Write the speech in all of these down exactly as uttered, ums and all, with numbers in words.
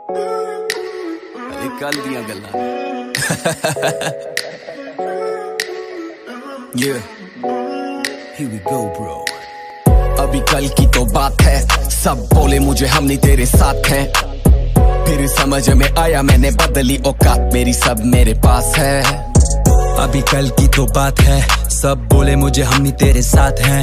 कल दियां गल्लां Yeah, here we go bro. अभी कल की तो बात है, सब बोले मुझे हम नहीं तेरे साथ हैं। फिर समझ में आया मैंने बदली औकात, मेरी सब मेरे पास है। अभी कल की तो बात है, सब बोले मुझे हम नहीं तेरे साथ हैं।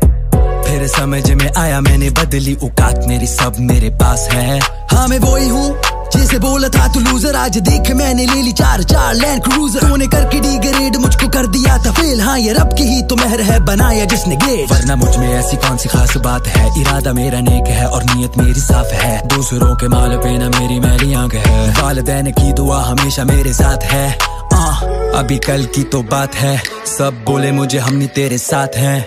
फिर समझ में आया मैंने बदली औकात, मेरी सब मेरे पास है। हाँ मैं वही हूँ जिसे बोला था तू लूजर, आज देख मैंने ले ली चार चार लैंड क्रूजर। तूने करके डी ग्रेड मुझको कर दिया था फेल, हाँ ये रब की ही तो मेहर है बनाया जिसने ग्रेड। वरना मुझ में ऐसी कौन सी खास बात है, इरादा मेरा नेक है और नीयत मेरी साफ है। दूसरों के माल पे ना मेरी मैली आंख है, वालिदैन की दुआ हमेशा मेरे साथ है। आ, अभी कल की तो बात है, सब बोले मुझे हम नहीं तेरे साथ हैं।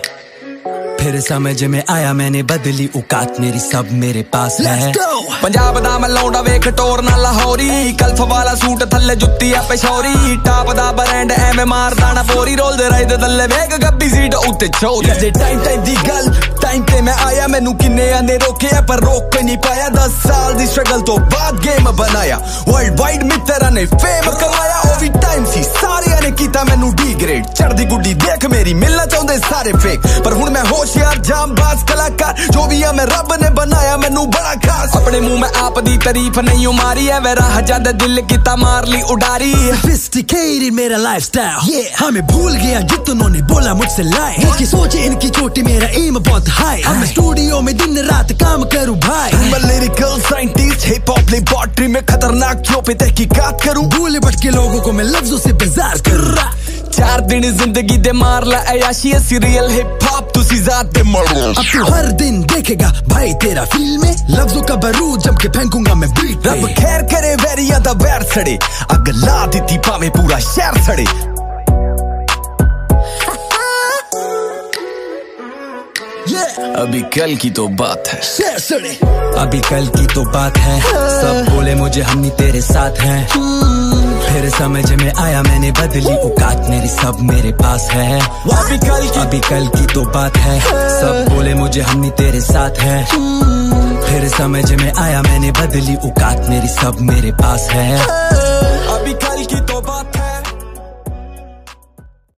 फिर समझ में आया मैंने बदली औकात, मेरी सब मेरे पास है। पंजाब दा मैं लौंडा वेख टोर ना लाहौरी, कल्फ वाला सूट थल्ले जुत्ती आ पेशौरी। टाप दा ब्रांड एवें मारदा ना बोरी, रोल दे राई दे थल्ले वेख गब्बी सीट उत्ते चोरी। कदे टाइम टाइम दी गल टाइम ते मैं आया, मैनू किन्ने आने रोके पर रोक के नहीं पाया। दस साल दी स्ट्रगल तो बाद गेम बनाया, वर्ल्ड वाइड मित्रा ने फेम कमाया। ओवी टाइम सी सारे ने कीता मैनू डी ग्रेड, चढ़दी गुड्डी देख मेरी मिलना चाहते सारे फेक। पर हुण मैं होशियार जामबाज कलाकार, जो भी है मैं रब ने बनाया मैनू बड़ा खास। अपने मुंह में आप दी तारीफ नहीं मारी है, वे राह ज्यादा दिल की मार ली उडारी। Sophisticated मेरा लाइफस्टाइल, ये हमें भूल गया जितनों ने बोला मुझसे लाए। इनकी सोचे इनकी चोटी मेरा एम बहुत हाई, हम स्टूडियो में दिन रात काम करूं भाई। मैं lyrical scientist, hip hop laboratory में खतरनाक क्यों पे तहकीकात करूं। भूले भटके लोगों को मैं लफ्जों से बेजार करूं। चार दिन जिंदगी दे मार ला अयाशी, रियल हिप हॉप तुसी जात दे मरो। अब तू हर दिन देखेगा भाई तेरा फील में, लफ्जों का बारूद जम के फेंकूंगा मैं बीट। रब खैर करे वेरिया दा वैर सड़े, अग ला दी पावे पूरा शहर सड़े। yeah. अभी कल की तो बात है, शहर सड़े। अभी कल की तो बात है, सब बोले मुझे हम नहीं तेरे साथ हैं। फिर समझ में आया मैंने बदली औकात, मेरी सब मेरे पास है। अभी कल की अभी कल की तो बात है, सब बोले मुझे हम नहीं तेरे साथ हैं। फिर समझ में आया मैंने बदली औकात, मेरी सब मेरे पास है।